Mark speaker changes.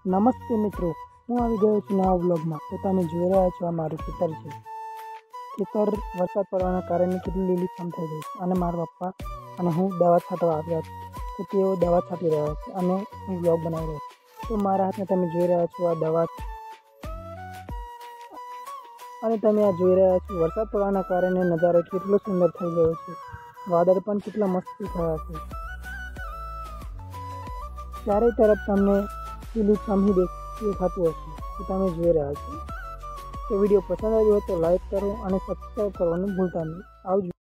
Speaker 1: નમસ્તે મિત્રો, હું આવી ગયો છું નવા વ્લોગમાં. તો તમે જોઈ રહ્યા છો આ મારું ખેતર છે. ખેતર વરસાદ પડવાના કારણે કેટલું લીલીછમ થઈ ગયું છે અને મારા પપ્પા અને હું દવા છાંટવા આવ્યા છે. તો તેઓ દવા છાંટી રહ્યા છે અને હું વ્લોગ બનાવી રહ્યો છું. તો મારા હાથમાં તમે જોઈ રહ્યા છો આ દવા છે અને તમે આ જોઈ રહ્યા છો વરસાદ પડવાના કારણે નજારો કેટલો સુંદર થઈ ગયો છે. વાદળ પણ કેટલા મસ્તી થયા છે. ચારે તરફ તમને લીલુંછમ ही દેખાતું હશે. તો તમે જોઈ રહ્યા છો. તો વિડીયો પસંદ આવ્યો હોય તો લાઈક કરો અને સબસ્ક્રાઈબ કરવાનું ભૂલતા નહીં. આવજો.